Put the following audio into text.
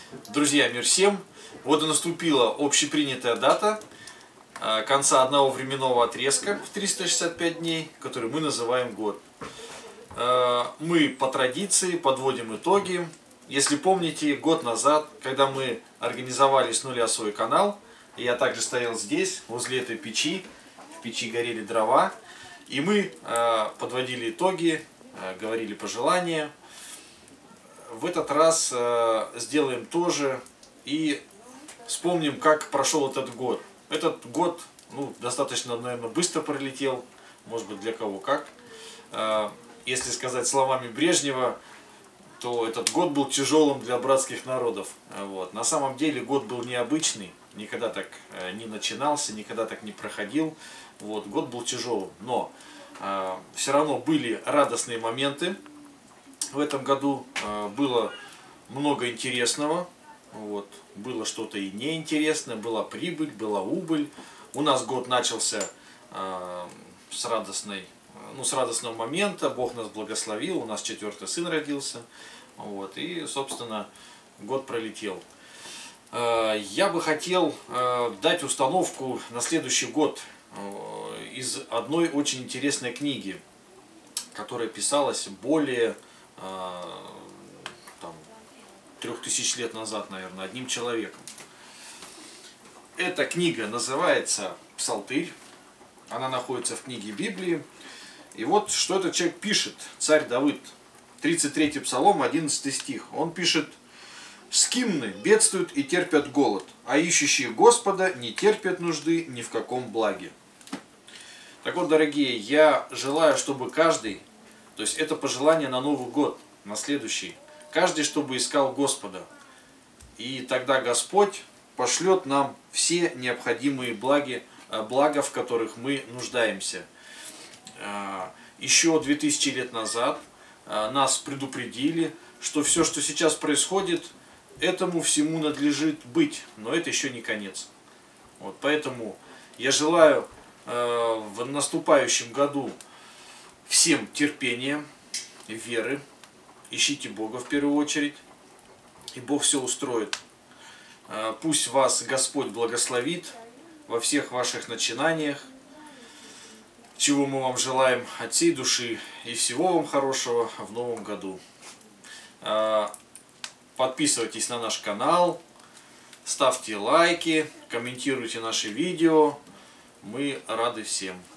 Друзья, мир всем! Вот и наступила общепринятая дата конца одного временного отрезка в 365 дней, который мы называем год. Мы по традиции подводим итоги. Если помните, год назад, когда мы организовали с нуля свой канал, я также стоял здесь, возле этой печи, в печи горели дрова, и мы подводили итоги, говорили пожелания. В этот раз сделаем то же и вспомним, как прошел этот год. Этот год достаточно, наверное, быстро пролетел, может быть, для кого как. Если сказать словами Брежнева, то этот год был тяжелым для братских народов. Вот. На самом деле год был необычный, никогда так не начинался, никогда так не проходил. Вот. Год был тяжелым, но все равно были радостные моменты. В этом году было много интересного, вот. Было что-то и неинтересное, была прибыль, была убыль. У нас год начался с радостного момента, Бог нас благословил, у нас 4-й сын родился, вот. И, собственно, год пролетел. Я бы хотел дать установку на следующий год из одной очень интересной книги, которая писалась более 3000 лет назад, наверное, одним человеком. Эта книга называется «Псалтырь». Она находится в книге Библии. И вот что этот человек пишет, царь Давид. 33-й псалом, 11 стих. Он пишет: «Скимны бедствуют и терпят голод, а ищущие Господа не терпят нужды ни в каком благе». Так вот, дорогие, я желаю, чтобы каждый, то есть это пожелание на Новый год, на следующий, каждый, чтобы искал Господа. И тогда Господь пошлет нам все необходимые блага, в которых мы нуждаемся. Еще 2000 лет назад нас предупредили, что все, что сейчас происходит, этому всему надлежит быть, но это еще не конец. Вот, поэтому я желаю в наступающем году всем терпения, веры, ищите Бога в первую очередь, и Бог все устроит. Пусть вас Господь благословит во всех ваших начинаниях, чего мы вам желаем от всей души, и всего вам хорошего в новом году. Подписывайтесь на наш канал, ставьте лайки, комментируйте наши видео. Мы рады всем.